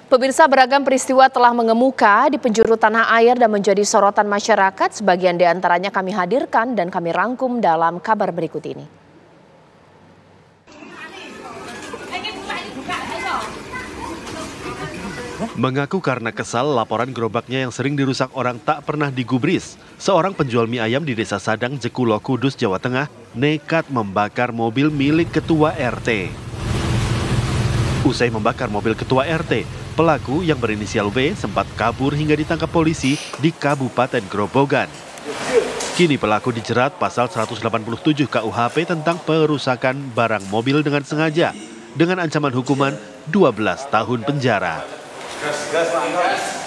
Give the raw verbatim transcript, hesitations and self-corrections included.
Pemirsa, beragam peristiwa telah mengemuka di penjuru tanah air dan menjadi sorotan masyarakat. Sebagian di antaranya kami hadirkan dan kami rangkum dalam kabar berikut ini. Mengaku karena kesal laporan gerobaknya yang sering dirusak orang tak pernah digubris, seorang penjual mie ayam di Desa Sadang, Jekulo, Kudus, Jawa Tengah nekat membakar mobil milik ketua R T. Usai membakar mobil ketua R T, pelaku yang berinisial W sempat kabur hingga ditangkap polisi di Kabupaten Grobogan. Kini pelaku dijerat pasal seratus delapan puluh tujuh K U H P tentang perusakan barang mobil dengan sengaja dengan ancaman hukuman dua belas tahun penjara.